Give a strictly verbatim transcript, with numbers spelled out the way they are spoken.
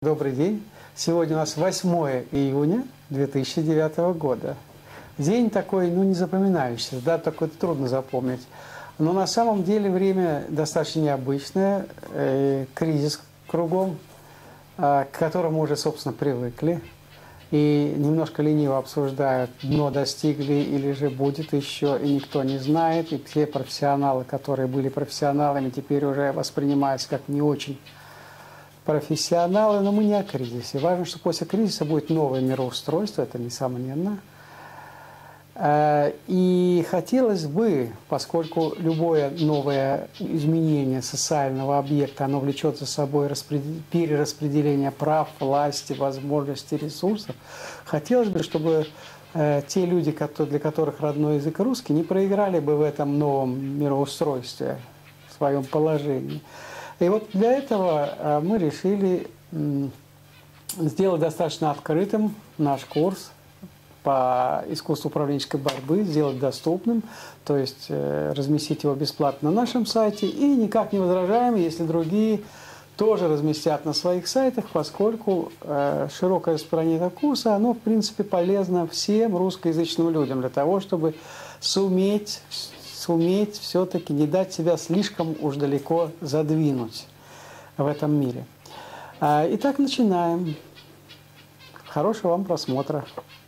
Добрый день. Сегодня у нас восьмое июня две тысячи девятого года. День такой, ну, не запоминающийся, да, такой трудно запомнить. Но на самом деле время достаточно необычное, э, кризис кругом, э, к которому уже, собственно, привыкли. И немножко лениво обсуждают, дно достигли или же будет еще, и никто не знает. И все профессионалы, которые были профессионалами, теперь уже воспринимаются как не очень профессионалы. Но мы не о кризисе. Важно, что после кризиса будет новое мироустройство, это несомненно. И хотелось бы, поскольку любое новое изменение социального объекта, оно влечет за собой перераспределение прав, власти, возможностей, ресурсов, хотелось бы, чтобы э, те люди, для которых родной язык русский, не проиграли бы в этом новом мироустройстве, в своем положении. И вот для этого э, мы решили э, сделать достаточно открытым наш курс по искусству управленческой борьбы, сделать доступным, то есть э, разместить его бесплатно на нашем сайте, и никак не возражаем, если другие тоже разместят на своих сайтах, поскольку э, широкое распространение этого курса, оно, в принципе, полезно всем русскоязычным людям для того, чтобы суметь, суметь все-таки не дать себя слишком уж далеко задвинуть в этом мире. Итак, начинаем. Хорошего вам просмотра.